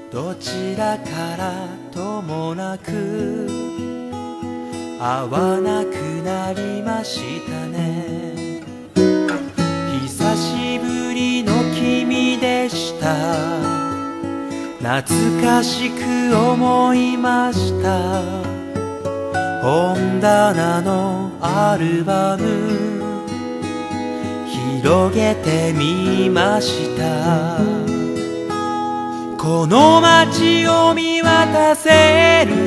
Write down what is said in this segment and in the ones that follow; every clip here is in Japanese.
どちらからともなく会わなくなりましたね。久しぶりの君でした。懐かしく思いました。本棚のアルバム広げてみました。この街を見渡せる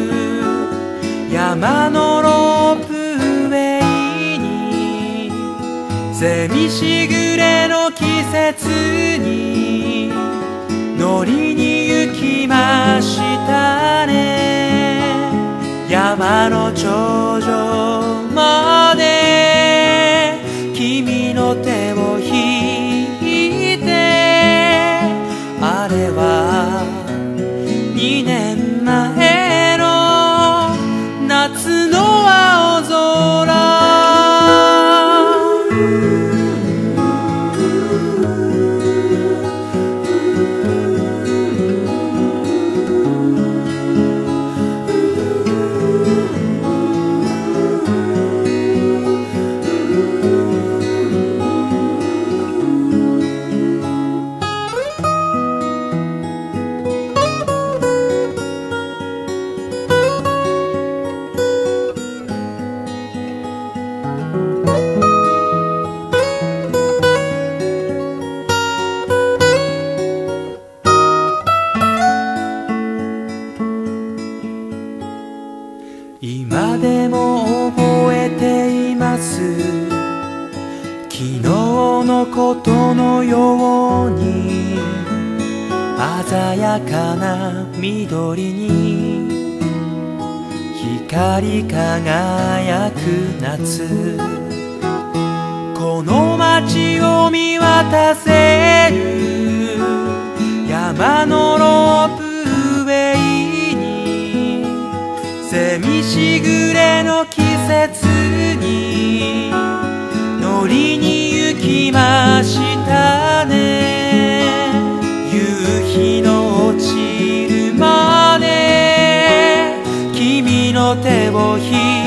山のロープウェイに、蝉しぐれの季節に乗りに行きましたね。山の頂上まで君の手を引いて、あれは2年前の夏の青空。今でも覚えています。昨日のことのように鮮やかな緑に光り輝く夏。この街を見渡せる山のロープウェイに、蝉しぐれの季節に乗りに行きましたね。夕日の落ちるまで君の手を引いて